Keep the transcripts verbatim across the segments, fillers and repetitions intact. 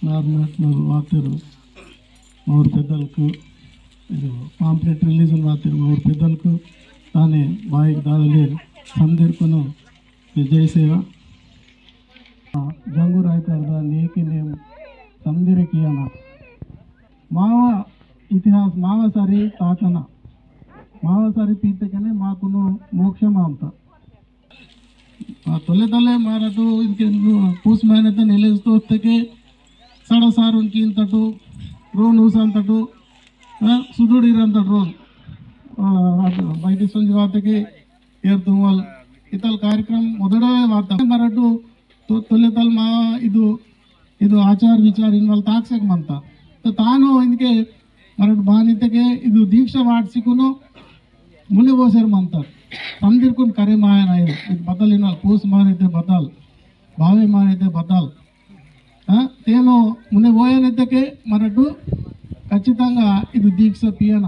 Normal ವಾತಿರು ಮೂರು పెద్దలకు ಇದು ಪಾಂಪ್ಲೆಟ್ ರಿಲೀಸ್ ವಾತಿರು ಮೂರು పెద్దలకు ತಾನೇ ಬಾಯಿಗೆ ದಾದಲೇರು ಸಂದಿರ್ಕೊನು ಜೈ ಸೇವ ಜಂಗೂರ್ ಆಯ್ತಾರ್ದ ನೇಕಿ ನೇಮ್ ಸಂದಿರಕಿ ಅನ ಮಾವ ಇತಿಹಾಸ ಮಾವ ಸಾರಿ ತಾತನ ಮಾವ ಸಾರಿ ಪೀತಕನೆ ಮಾಕುನು ಮೋಕ್ಷಮ ಅಂತ ತೊಲೆ ತೊಲೆ ಮಾರಟು ಇದಕ್ಕೆ ಪೂಸ್ ಮೈನತೆ ನೆಲೆಸ್ತೋಸ್ತಕ್ಕೆ साढ़े सार उनकी तटू रोन ऊसान तटू सुधुड़ीरंत रोन बैठ संजय वाते के यार तुम्हाल इतल कार्यक्रम मोदड़ा वाता मराठू तो तोले तल मा इदु इदु आचार विचार इनवाल ताक्सेक मंता तो तानो इनके मराठ बानिते के इदु दीक्षा वाट्सिकुनो मुने बोसेर मंता तंदिरकुन करे माया नायु इद बदल इनवाल पूस मानेते बदल भावे मानेते बदल తేను మునే పోయేనైతే మరటు ఖచ్చితంగా ఇది దీక్ష పియన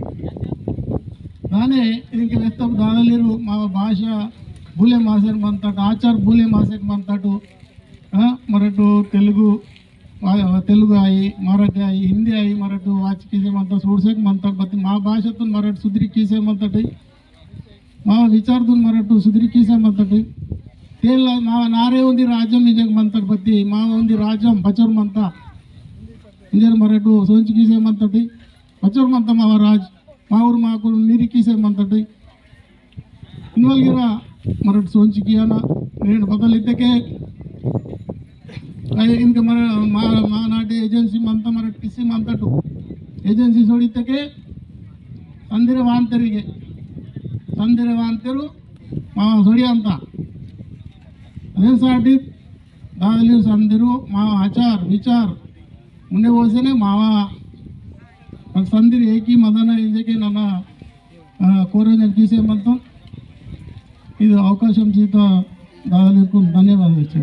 దానే ఇంక వెత్తం దాదలేరు మా భాష బూలే మాసేర్ మంతట ఆచార్ బూలే మాసేక్ మంతటు మరటు తెలుగు తెలుగు అయి మరాఠీ అయి హిందీ అయి మరటు వాచ్ కీసే మంత సూడ్సేక్ మంతట బతి మా భాషతో మరటు సుధరి కీసే మంతటి మా విచారదున్ మరటు సుధరి కీసే మంతటి तेल माव नारे उंदी राज्यम निजक मंतट बत्ती माव उंदी राज्यम बचर मंता इंजर मराठू सोंच कीसे मंतटी बचर मंता माव राज मावूर माकु नीरी कीसे मंतटी इनवल गिरा मराठ सोंच किया ना नेन बदलिते के इनके मर मा मा नाटे एजेंसी मंता मराठ किसी मंतटू एजेंसी सोडिते के संदिरे वांतरिगे संदिरे वांतरू माव सोडी अंता अदेसाठी दादली संदिरू माव आचार विचार मुन्ने बोसेने मावा संदिर एकी मदन इंजके नन्न कोरेजन कीसे मंतम इदु अवकाशं चीता दादलीकु धन्यवादालु।